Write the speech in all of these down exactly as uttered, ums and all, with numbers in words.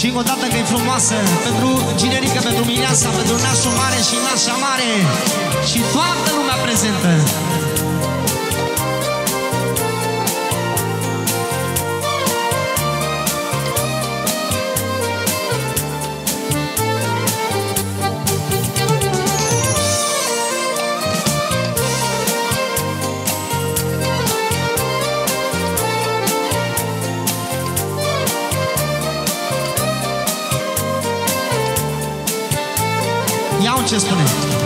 Și încă o dată că e frumoasă. Pentru Ginerică, pentru Mineasa, pentru Nașul Mare și Nașa Mare. Și toată lumea prezentă. Iau ce spune.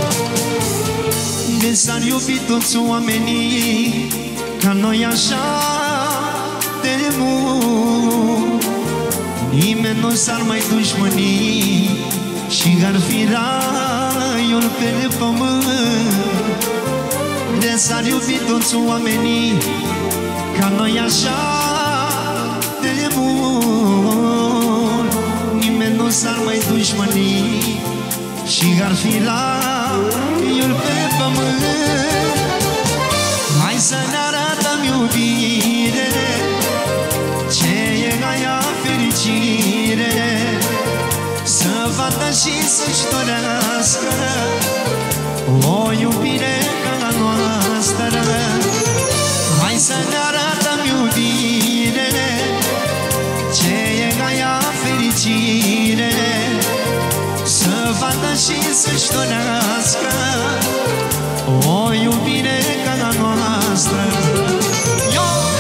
De s-ar iubi toți oamenii ca noi așa de mult, nimeni nu s-ar mai dușmăni și ar fi raiul pe pământ. De s-ar iubi toți oamenii ca noi așa de mult, nimeni nu s-ar mai dușmăni și ar fi raiul pe pământ. Hai să ne arătăm iubire, ce e aia fericire, să vadă și să-și dorească o iubire ca a noastră. Hai să ne arătăm iubire, ce e aia fericire, să vadă și să-și dorească o iubire ca a noastră. Yo!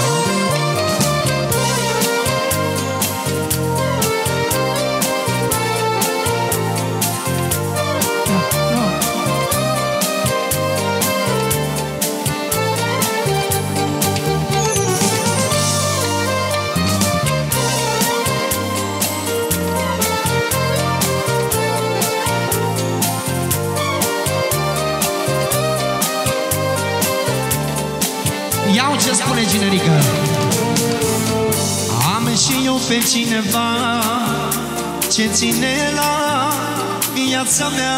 Iau ce spune Ginerică. Am și eu pe cineva ce ține la viața mea,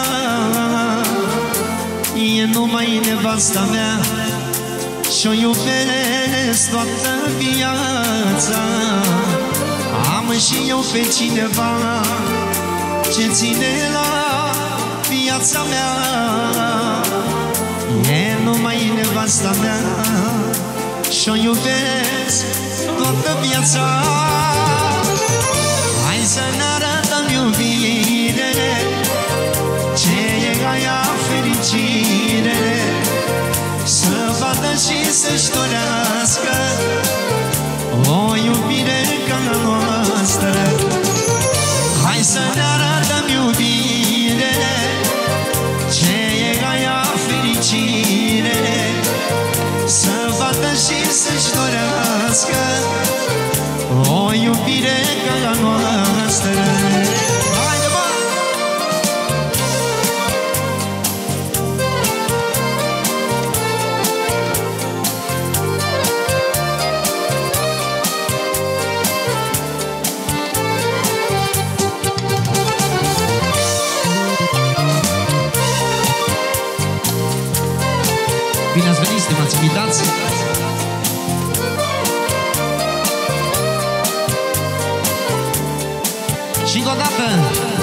e numai nevasta mea și-o iubesc toată viața. Am și eu pe cineva ce ține la viața mea, e numai nevasta mea și-o iubesc toată viața. Hai să ne arătăm iubire, ce e aia fericire, să vadă și să-și dorească o iubire ca a noastră. Hai să ne arătăm iubire, ce e aia fericire, să vadă și să-și dorească o iubire ca a noastră. Haide, bă! Bine ați venit, stimați invitați! Și încă o dată